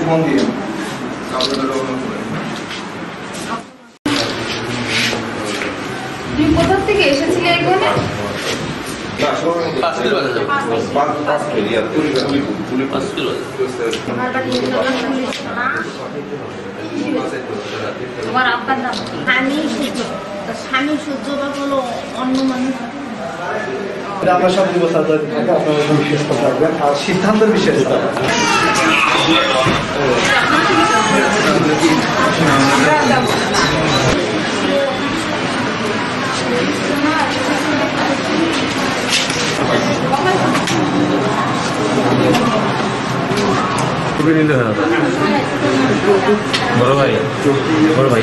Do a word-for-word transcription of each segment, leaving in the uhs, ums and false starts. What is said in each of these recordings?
Phone দিয়ে তুমি কোথা থেকে এসেছিলে এখানে? তোমার আব্বার নাম স্বামী সূর্য। স্বামী সূর্য বা হলো অন্য মানুষ। আমরা সব দিব তাদের আপনারা বিশেষ কথা রাখবেন আর সিদ্ধান্তের বিশেষ বড় ভাই বড় ভাই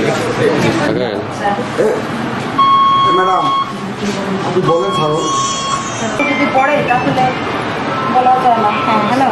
ম্যাডাম আপনি বলেন ভালো যদি পড়ে তাহলে বলা যায় না। হ্যাঁ হ্যালো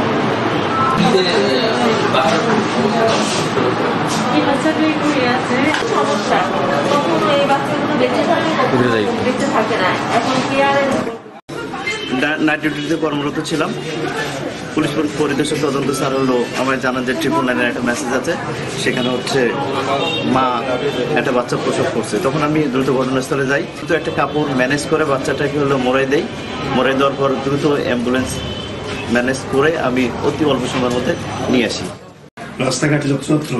এই বাচ্চাটা ঘুরে আছে সমস্যা তখন এই বাচ্চাগুলো বেঁচে থাকে বেঁচে থাকে না এখন কি আর নাইট ডিউটিতে কর্মরত ছিলাম। পুলিশ পরিদর্শক তদন্ত স্যার হলো আমার জানান যে ট্রিপল নাইনের একটা মেসেজ আছে, সেখানে হচ্ছে মা একটা বাচ্চা প্রসব করছে। তখন আমি দ্রুত ঘটনাস্থলে যাই, তো একটা কাপড় ম্যানেজ করে বাচ্চাটাকে হলো মোড়াই দেই। মোড়াই দেওয়ার পর দ্রুত অ্যাম্বুলেন্স ম্যানেজ করে আমি অতি অল্প সময়ের মধ্যে নিয়ে আসি। রাস্তাঘাটে যত্রতত্র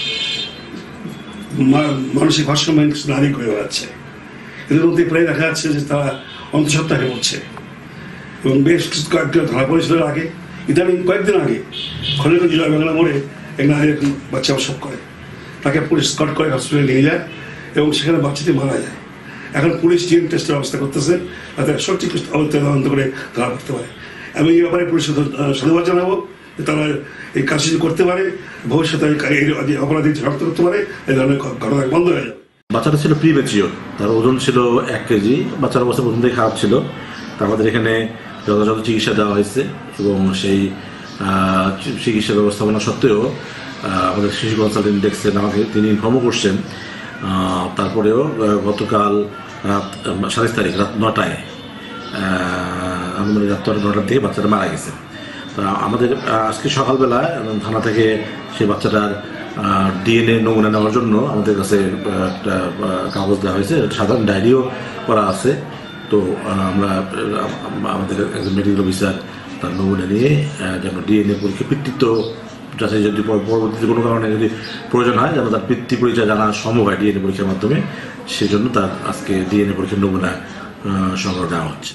মানসিক ভারসাম্য নারী হয়ে যাচ্ছে, এদের মধ্যে প্রায় দেখা যাচ্ছে যে তারা অন্তঃসত্ত্বা হয়ে পড়ছে এবং বেশ কিছু কয়েকটা ধরা পড়েছিল আগে, ইদানিং কয়েকদিন আগে খড়গপুর জেলা বাংলা মোড়ে এক নারী বাচ্চা প্রসব করে, তাকে পুলিশ স্কট করে হসপিটালে নিয়ে যায় এবং সেখানে বাচ্চাটি মারা যায়। এখন পুলিশ ডিএনএ টেস্টের ব্যবস্থা করতেছে যাতে সঠিক তদন্ত করে ধরা পড়তে পারে। আমি এই ব্যাপারে পুলিশকে সাধুবাদ জানাবো যে তারা এই কাজ করতে পারে, ভবিষ্যতে অপরাধী শনাক্ত করতে পারে, এই ধরনের ঘটনা বন্ধ হয়ে যাবে। বাচ্চাটা ছিল প্রিমেচিওর, তার ওজন ছিল এক কেজি। বাচ্চার অবস্থা প্রথম থেকে খারাপ ছিল, তা আমাদের এখানে যথাযথ চিকিৎসা দেওয়া হয়েছে এবং সেই চিকিৎসা ব্যবস্থাপনা সত্ত্বেও আমাদের শিশু কনসালটেন্ট দেখছেন, আমাকে তিনি ইনফর্মও করছেন। তারপরেও গতকাল রাত সাতাইশ তারিখ রাত নটায় আনুমানিক রাত নটার দিকে বাচ্চাটা মারা গেছে। তা আমাদের আজকে সকালবেলা থানা থেকে সেই বাচ্চাটার ডিএনএ নমুনা নেওয়ার জন্য আমাদের কাছে একটা কাগজ দেওয়া হয়েছে, সাধারণ ডায়েরিও করা আছে। তো আমরা আমাদের একজন মেডিকেল অফিসার তার নমুনা নিয়ে যেন ডিএনএ পরীক্ষা পিতৃত্ব যাচাই যদি পরবর্তীতে কোনো কারণে যদি প্রয়োজন হয় যেন তার পিতৃ পরিচয় জানা সম্ভব হয় ডিএনএ পরীক্ষার মাধ্যমে, সেজন্য তার আজকে ডিএনএ পরীক্ষার নমুনা সংগ্রহ দেওয়া হচ্ছে।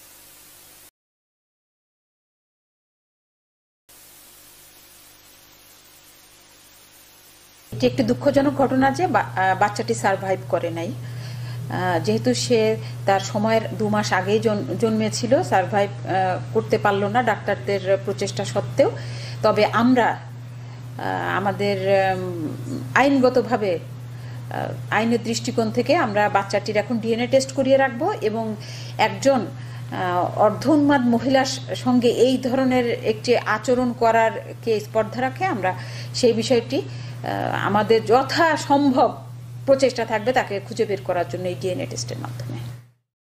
এটি একটি দুঃখজনক ঘটনা যে বাচ্চাটি সারভাইভ করে নাই, যেহেতু সে তার সময়ের দু মাস আগেই জন্মেছিল, সারভাইভ করতে পারলো না ডাক্তারদের প্রচেষ্টা সত্ত্বেও। তবে আমরা আমাদের আইনগতভাবে আইনের দৃষ্টিকোণ থেকে আমরা বাচ্চাটির এখন ডিএনএ টেস্ট করিয়ে রাখবো এবং একজন অর্ধোন্মাদ মহিলার সঙ্গে এই ধরনের একটি আচরণ করার কে স্পর্ধা রাখে আমরা সেই বিষয়টি আমাদের যথাসম্ভব প্রচেষ্টা থাকবে তাকে খুঁজে বের করার জন্য এই ডিএনএ টেস্টের মাধ্যমে।